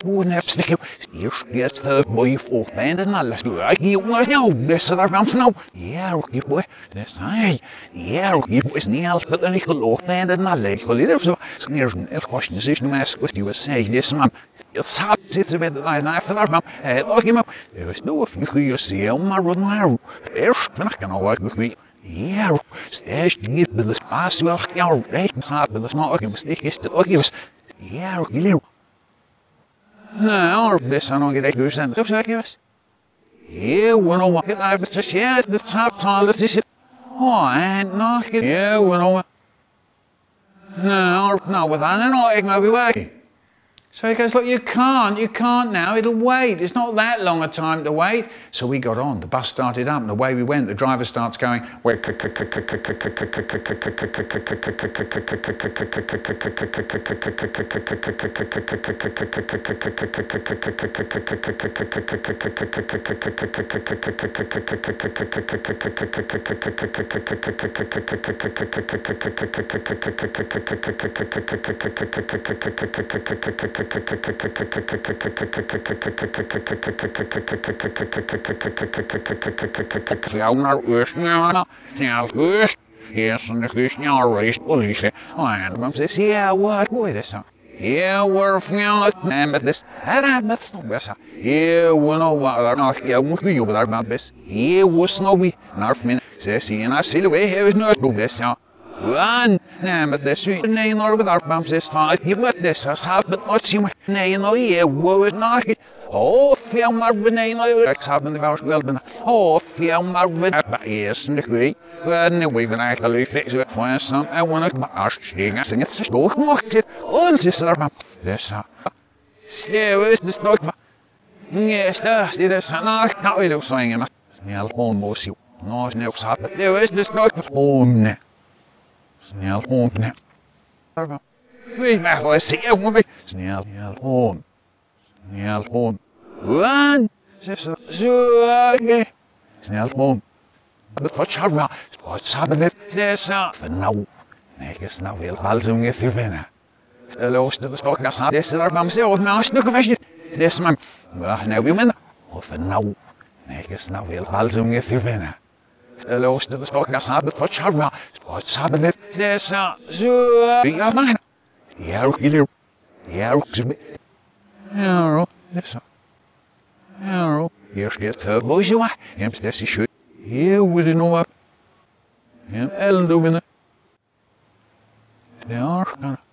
Hoe nepstig je. Hier schiet de boy voor mij en alles. Je was nou, dus daar kwam snel. Ja, ook je boy. Dus hij. Ja, ook je boy is niet als met een geloof en alles. Ik wil hier zo. Sneers een was niet eens maar squat die was zei dit man. Het staat zitten met de lijn van man. Look him up. Er is no of you see maar wat nou. Eerst van ik kan al wat goed. Ja, steeds niet met de spaas wel ja, recht staat met de smaak en bestek is het ook eens. Ja, ook je. Nou, best aan nog direct dus en zo zeg je was. Hier, we nog wat even te share de top on the is. Oh, en nog hier, we nog. No, with that and I can be way. So he goes, look, you can't now, it'll wait. It's not that long a time to wait. So we got on, the bus started up and away we went. The driver starts going, Veel naar Oost, snel Oost. Yes, and the snel race police. And mom says, yeah, what boy this? Yeah, we're from but this. That's no better. Yeah, we know what not. Yeah, we you with our best. Yeah, was no we. Narfmin says he and I see the way he was not do this. Run! Nee, met de suite. Nee, nog met arbam zes tijd. Je moet dus als had met wat zien. Nee, nog je wou het nog. Oh, veel maar beneden. Ik zou met de vrouw wel ben. Oh, veel maar beneden. Eerst in de goeie. Nee, we zijn eigenlijk fixen voor een sam. En we nog maar afsteken. Zing het zo door mocht het. Oh, het is arbam. Dus Sneeuw is dus nog van. Nee, dit is een nacht. Nou, ik doe zingen. Snel homo's. Nou, sneeuw zat. Sneeuw is dus nog van. Oh, nee. Snel hond, nee. Weet maar wat is het, jongen? Snel hond. Snel hond. Run! Zo, snel hond. Dat wordt zo wel. Wat samen met deze. Van nou. Nee, is nou heel veel zo ongeveer vinden. Los, dat is ook naar samen. Deze daar maar mezelf, maar als nog een beetje. Deze man. Maar nou weer minder. Of nou. Nee, is nou heel veel zo ongeveer vinden. Los, dat is ook naar samen. Dat wordt zo wel. Wat samen met deze. Zo. Ja, man. Ja, ook jullie. Ja, ook ze. Ja, deze. Ja, hier staat het boosje maar. Je hebt deze schut. Hier wordt het nog wat. Ja, Ellen doen we het. Ja,